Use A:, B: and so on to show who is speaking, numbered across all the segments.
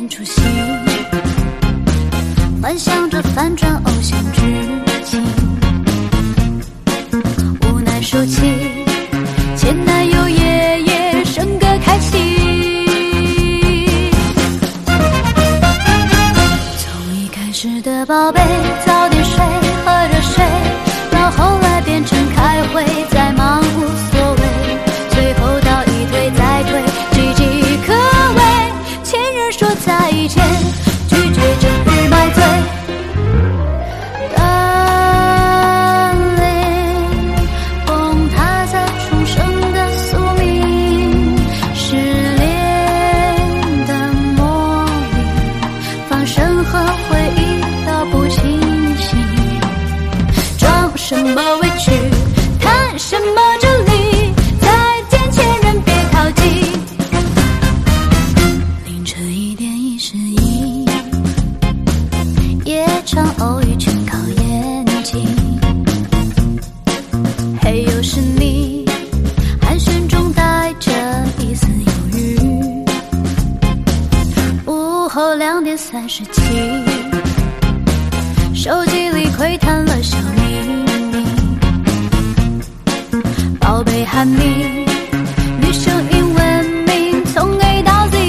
A: 出戏，幻想着反转偶像剧情，无奈收起前男友夜夜笙歌开启。从一开始的宝贝早点睡喝热水，到后来变成开会再忙无所谓，最后到一推再推岌岌可危。前任说再见，拒绝整日买醉。Darling， 崩塌在重生的宿命，失恋的魔力，放生和回忆都不清晰。装什么委屈，谈什么真理，再见前任别靠近。凌晨1点1:11，夜场偶遇全靠眼睛。嘿，又是你，寒暄中带着一丝犹豫。午后2点37，手机里窥探了小秘密。宝贝喊你，女生英文名从 A 到 Z。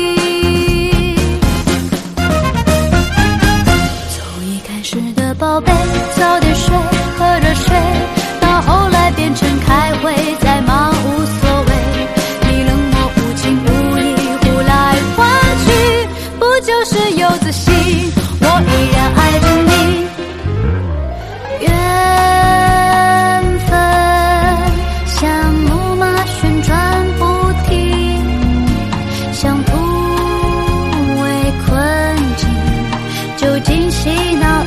A: 从一开始的宝贝早点睡喝热水，到后来变成开会再忙无所谓。你冷漠无情无义，呼来唤去，不就是有自信？我依然爱着你。缘分像木马旋转不停，像突围困境，究竟洗脑